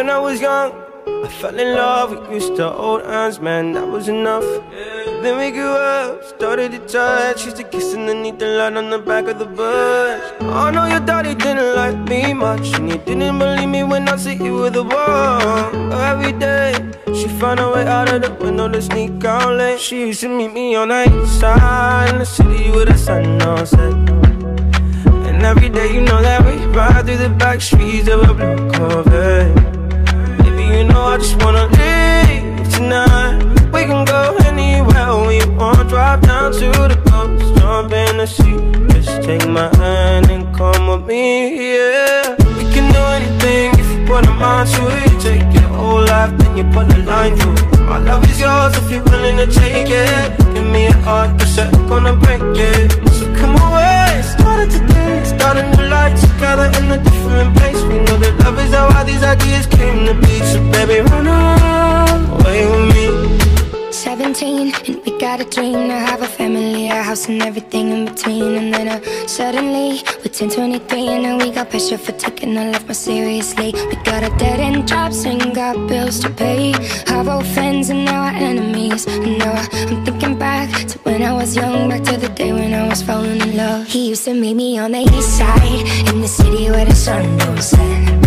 When I was young, I fell in love, we used to hold hands, man, that was enough. Then we grew up, started to touch, used to kiss underneath the light on the back of the bus. I know your daddy didn't like me much, and he didn't believe me when I said you were the one. Every day, she found a way out of the window to sneak out late. She used to meet me on the east side in the city with the sun on set. And every day you know that we ride through the back streets of a blue Corvette. Baby, you know I just wanna leave tonight. We can go anywhere we want, drive down to the coast, jump in the sea. Just take my hand and come with me, yeah. We can do anything if you put a mind to it. You take your whole life, then you put a line through it. My love is yours if you're willing to take it. Give me a heart, cause I'm gonna break it. So come away, started today, start a new life together in a different place. We know that love is how all these ideas came to be. So baby, run away with me. 17 and we got a dream to have a family, a house and everything in between. And then suddenly we're 10, 23 and now we got pressure for taking our life more seriously. We got a dead end jobs and got bills to pay. Our old friends and now our enemies. And now I'm thinking back to when I was young, back to the day when I was falling in love. He used to meet me on the east side in the city where the sun don't set.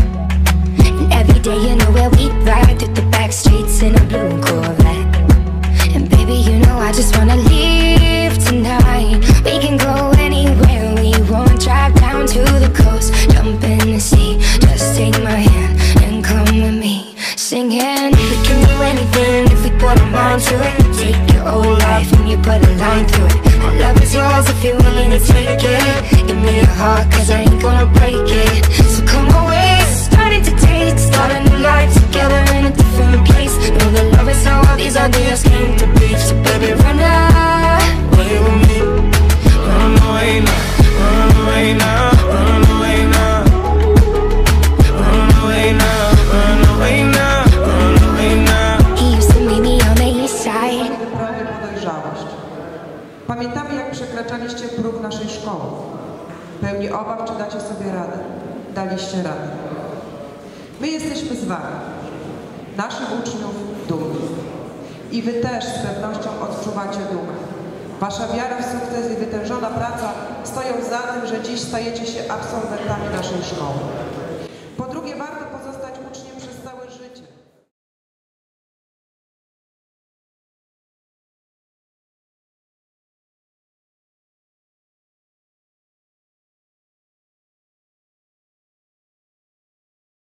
And every day you know where we ride through the back streets in a blue Corvette. And baby, you know I just wanna leave tonight. We can go anywhere we want, drive down to the coast, jump in the sea. Just take my hand and come with me, singing. We can do anything if we put our mind to it. Take your whole life and you put a line through it. My love is yours if you're willing to take it. Give me your heart cause I ain't gonna break it. So come away, starting to date, start a new life together in a different place. Know that love is how all these ideas came to be. So baby, run away with me. Run away now, run away now, run away now. Run away now, run away now, run away now. He used to meet me on the east side. Prawie podejrzałość. Pamiętamy, jak przekraczaliście próg naszej szkoły. Pełni obaw, czy dacie sobie radę. Daliście radę. My jesteśmy z wami, naszych uczniów, dumni. I wy też z pewnością odczuwacie dumę. Wasza wiara w sukces i wytężona praca stoją za tym, że dziś stajecie się absolwentami naszej szkoły.